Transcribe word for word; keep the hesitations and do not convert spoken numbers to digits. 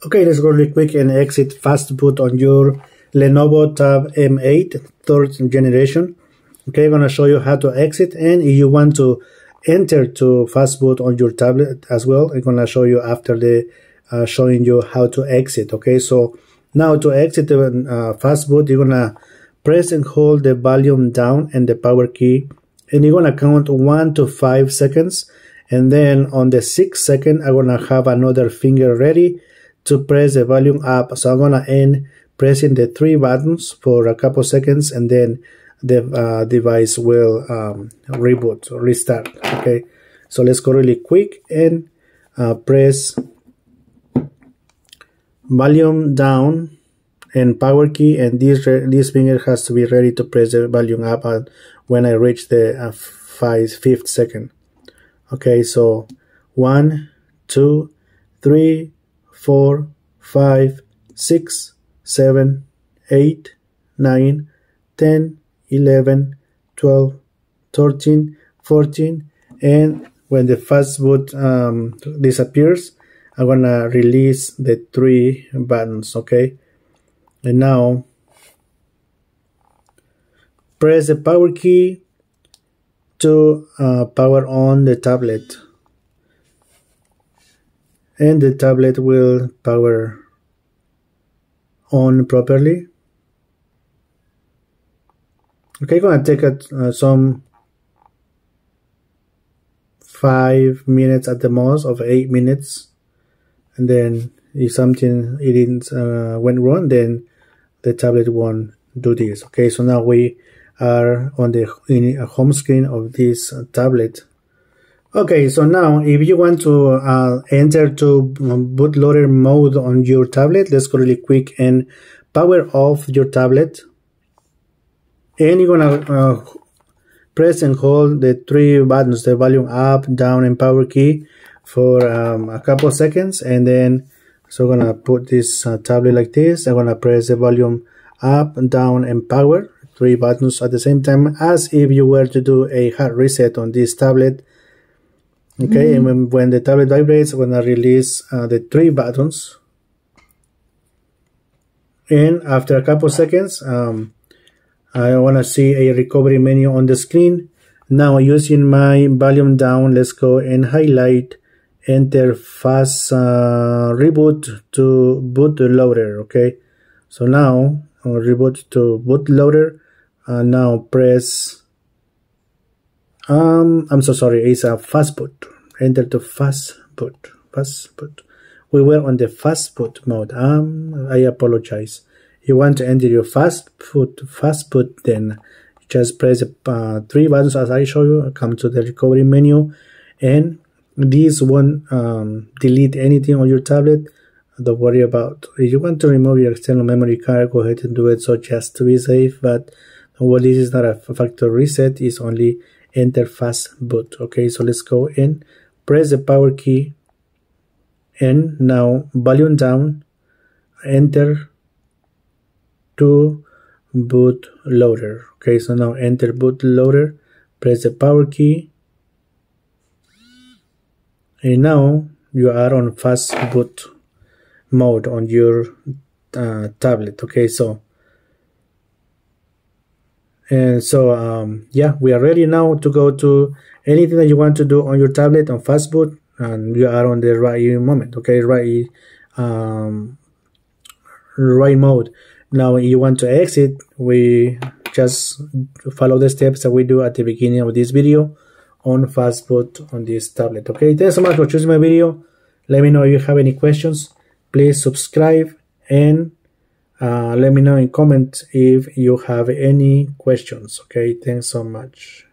Okay, let's go really quick and exit fast boot on your Lenovo Tab M eight third generation. Okay, I'm going to show you how to exit, and if you want to enter to fast boot on your tablet as well, I'm going to show you after the uh, showing you how to exit. Okay, so now to exit the uh, fast boot, you're going to press and hold the volume down and the power key, and you're going to count one to five seconds, and then on the sixth second, I'm going to have another finger ready to press the volume up. So I'm gonna end pressing the three buttons for a couple seconds, and then the uh, device will um, reboot or restart. Okay, so let's go really quick and uh, press volume down and power key, and this this finger has to be ready to press the volume up uh, when I reach the uh, five, fifth second. Okay, so one, two, three, four, five, six, seven, eight, nine, ten, eleven, twelve, thirteen, fourteen, and when the fast boot um, disappears, I'm gonna release the three buttons. Okay, and now press the power key to uh, power on the tablet, and the tablet will power on properly. Okay, gonna take it uh, some five minutes at the most, of eight minutes, and then if something it didn't uh, went wrong, then the tablet won't do this. Okay, so now we are on the in a home screen of this uh, tablet. Okay, so now if you want to uh, enter to bootloader mode on your tablet, let's go really quick and power off your tablet. And you're gonna uh, press and hold the three buttons, the volume up, down, and power key for um, a couple seconds. And then, so I'm gonna put this uh, tablet like this. I'm gonna press the volume up, down, and power, three buttons at the same time, as if you were to do a hard reset on this tablet. Okay, mm-hmm. And when, when the tablet vibrates, I'm gonna release uh, the three buttons, and after a couple seconds, um, I wanna see a recovery menu on the screen. Now, using my volume down, let's go and highlight, enter fast uh, reboot to bootloader. Okay, so now uh, reboot to bootloader. Uh, now press. Um, I'm so sorry, it's a fast boot. Enter to fast boot. Fast boot. We were on the fast boot mode. Um, I apologize. You want to enter your fast boot, fast boot, then just press uh, three buttons as I show you. Come to the recovery menu, and this won't um, delete anything on your tablet. Don't worry about. If you want to remove your external memory card, go ahead and do it. So just to be safe, but well, this is not a factory reset. It's only enter fast boot. Okay, so let's go and press the power key, and now volume down, enter to bootloader. Okay, so now enter bootloader, press the power key, and now you are on fast boot mode on your uh, tablet. Okay, so and so um, yeah, we are ready now to go to anything that you want to do on your tablet on fast boot, and you are on the right moment. Okay, right um, right mode. Now you want to exit, we just follow the steps that we do at the beginning of this video on fast boot on this tablet. Okay, thanks so much for choosing my video. Let me know if you have any questions. Please subscribe, and Uh, let me know in comments if you have any questions. Okay, thanks so much.